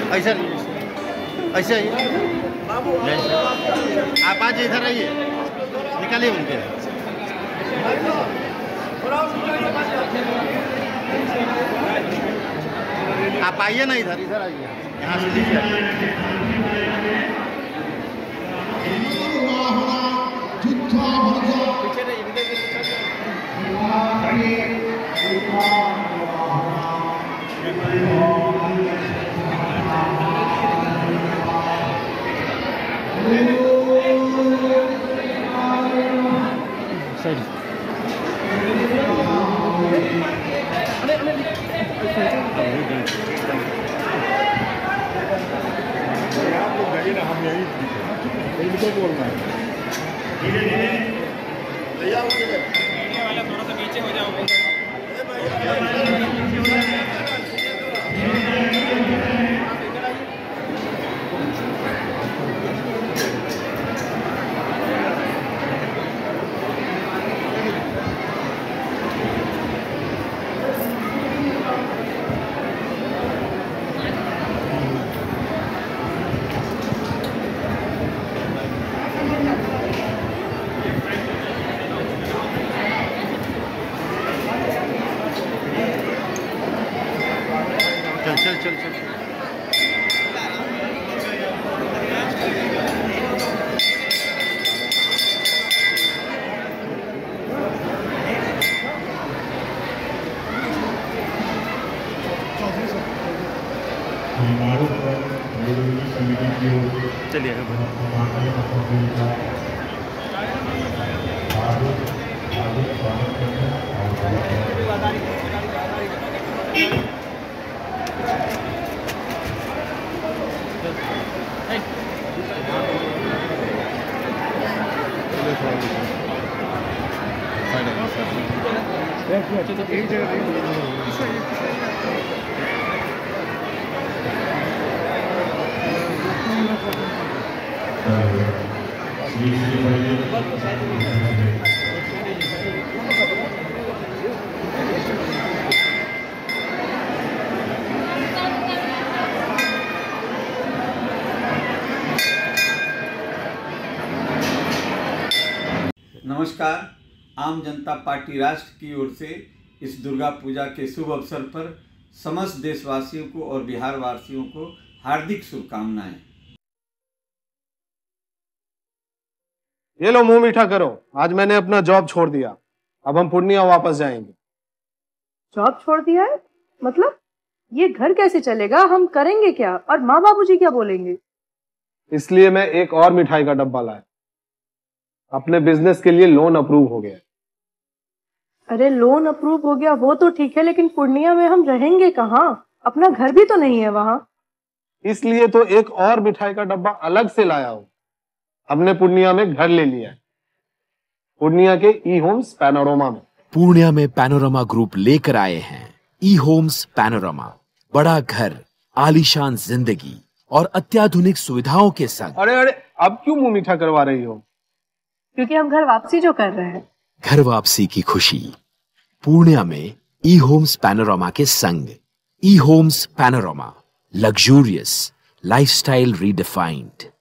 ऐसा ऐसे आइए, आप आज इधर आइए, निकालिए उनके। आप आइए ना इधर, इधर आइए, यहाँ से लीजिए। हम यही बोलना है। वाला थोड़ा सा पीछे हो जाओ। चल चल चल चलिए। नमस्कार। आम जनता पार्टी राष्ट्र की ओर से इस दुर्गा पूजा के शुभ अवसर पर समस्त देशवासियों को और बिहार वासियों को हार्दिक शुभकामनाएं। ये लो मुंह मीठा करो। आज मैंने अपना जॉब छोड़ दिया, अब हम पूर्णिया वापस जाएंगे। जॉब छोड़ दिया है? मतलब ये घर कैसे चलेगा? हम करेंगे क्या? और माँ बाबूजी क्या बोलेंगे? इसलिए मैं एक और मिठाई का डब्बा लाया। अपने बिजनेस के लिए लोन अप्रूव हो गया। अरे लोन अप्रूव हो गया वो तो ठीक है, लेकिन पूर्णिया में हम रहेंगे कहाँ? अपना घर भी तो नहीं है वहाँ। इसलिए तो एक और मिठाई का डब्बा अलग से लाया हूँ। हमने पूर्णिया में घर ले लिया है, पूर्णिया के ई होम्स पैनोरमा में। पूर्णिया में पैनोरमा ग्रुप लेकर आए हैं ई होम्स पैनोरमा। बड़ा घर, आलीशान जिंदगी और अत्याधुनिक सुविधाओं के संग। अरे अब क्यों मुंह मीठा करवा रही हो? क्योंकि हम घर वापसी जो कर रहे हैं। घर वापसी की खुशी पूर्णिया में ई होम्स पैनोरमा के संग। E homes panorama, luxurious lifestyle redefined.